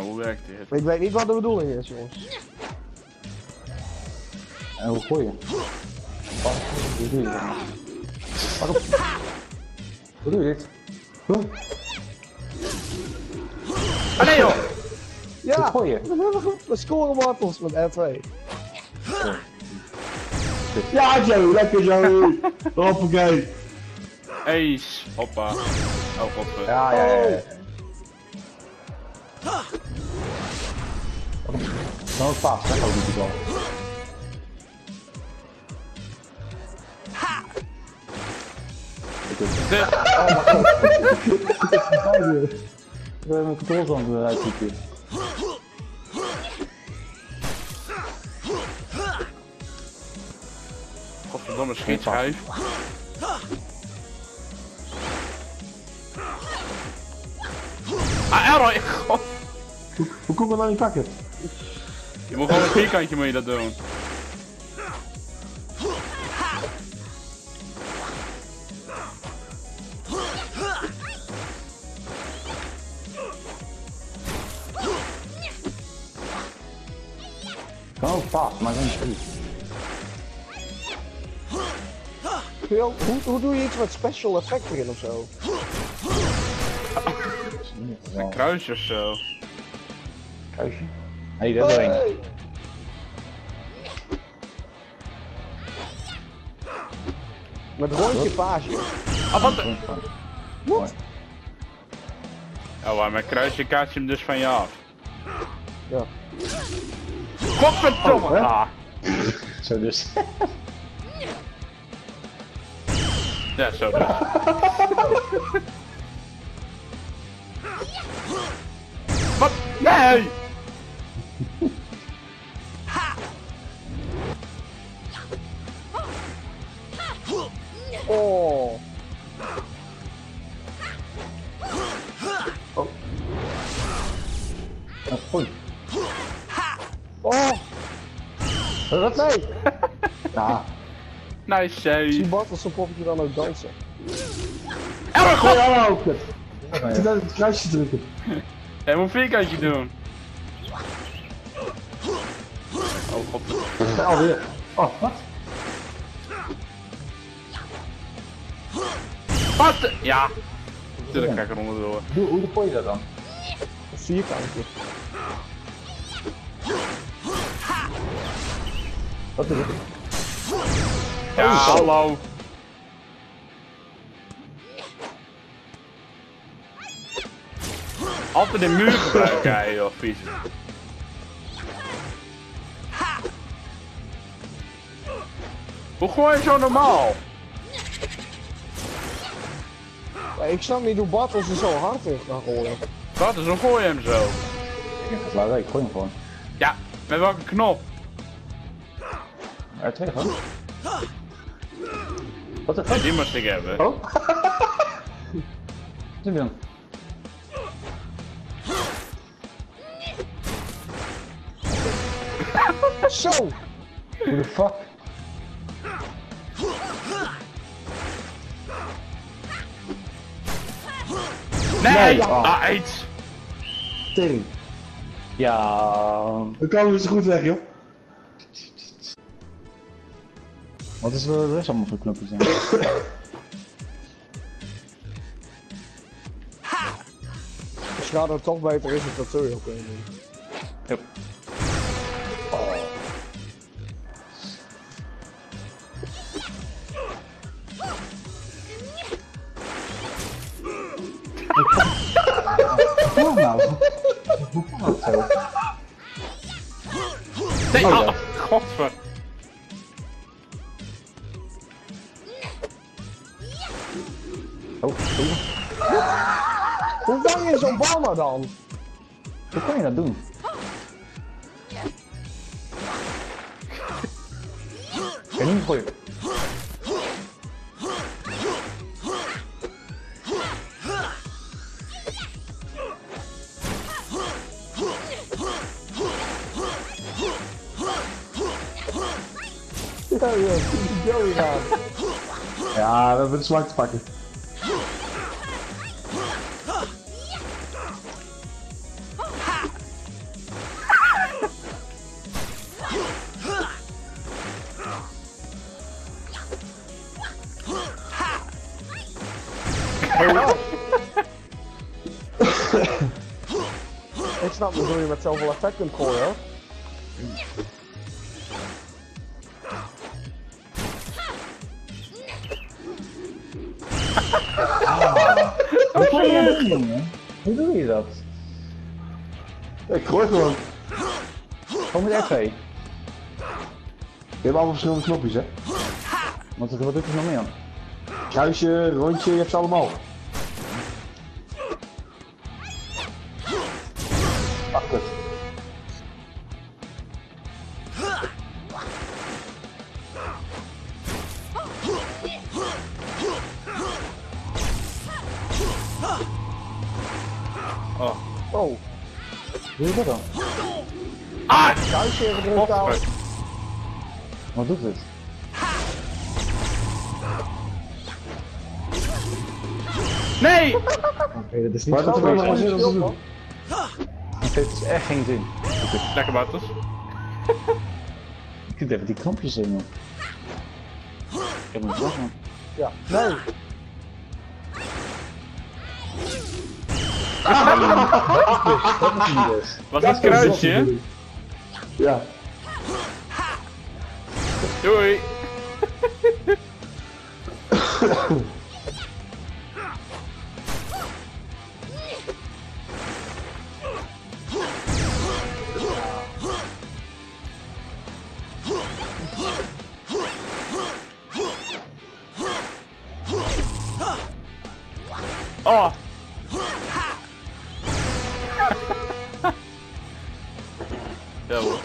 hoe werkt dit? Ik weet niet wat de bedoeling is, jongens. En hoe gooi je? Hoe doe je dat? Waarom? Hoe doe je dit? Huh? Ah nee joh! Ja! Hoe gooi je? We scoren wortels met R2. Ja, Joe, lekker Joe. Hoppakee. Ace! Hoppa. Oh godver. Ja. Dan ook vast, hè? Ook niet wel. Dit. Ik heb mijn controlestand eruit zitten. Godverdomme schietschijf. Ah, Arrow! God. Hoe kom ik nou niet pakken? Je moet gewoon een vierkantje moet je dat doen. Kan ook vast, maar geen schiet. Hoe doe je iets met special effect erin ofzo? Een kruisje of zo. Kruisje? Hé, dat is er één. Hey. Met rondje page. Ah, wat de... Mooi. Oh, maar kruisje kaart je hem dus van je af. Ja. Godverdomme! hè? Ah. Zo dus. Ja, zo dus. Wat? Nee! Oh. Oh, goed. Oh. Wat? Nee. Ja. Nice Zie save. Bartels zijn poppetje dan ook dansen. Arrow, god! Ja, ook kut. Ik zit uit het kruisje drukken. Hij moet een vierkantje doen. Oh god. Alweer. Oh, wat? Wat? Ja. Tuurlijk ga ik er onderdoor. Hoe gooi je dat dan? Een vierkantje. Wat is het? Ja, hallo. Altijd de muur gebruiken, hè, joh, vies. Hoe gooi je zo normaal? Ja, ik snap niet hoe Bartels er zo hard in kan gooien. Wat is, hoe gooi je hem zo? Ik heb het ik gooi hem gewoon. Ja, met welke knop? R2 gewoon. Wat de Ja, fuck? die moest ik hebben. Oh? Wat doe je dan? Zo! Hoe de fuck? Nee! Nee. Ah, iets! Tering. Ja. Dan komen we zo goed weg, joh. Wat is er rest allemaal voor knopjes dan? Als je nou toch beter is het dat zul je ook kunnen doen. Yep. Hoe nou? Hoe kan dat zo? Nee, Oh, ja. ah, godver. Oh, Hoe vang je zo'n bal nou dan? hoe kan je dat doen? Kan je niet gooien? Ja, ja, Joey gaan. Ja, we hebben de zwart te pakken. Ik snap niet hoe je met zoveel effect kunt gooien hoor. Wat ga je doen, jongen? Hoe doe je dat? Ik gooi gewoon. Gewoon met R2. Je hebt allemaal verschillende knopjes, hè? Wat doet er nog meer aan? Kruisje, rondje, je hebt ze allemaal. Ach, kut. Oh. Oh, Hoe doe je dat dan? kruisje even gedrukt houden. Wat doet het? Nee! Oké, dat is niet Maar dat goed heeft geweest. helemaal geen zin om te doen. Het heeft dus echt geen zin. Lekker Bartels. Ik kunt even die knopjes in, man. Ik heb hem vast, man. Ja, nee. Dat is niet dus. Was dat kruisje? Hè? Ja. Doei! Oh! Ja hoor.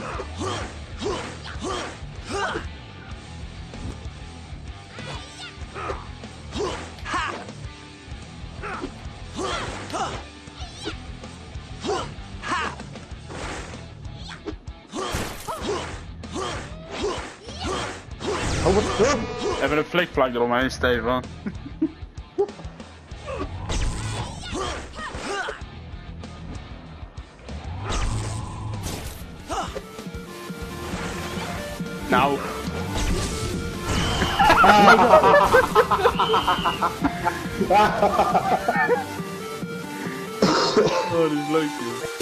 Oh, wat? Even een flikvlak eromheen, Stefan. Nou. Oh, dit is leuk, joh.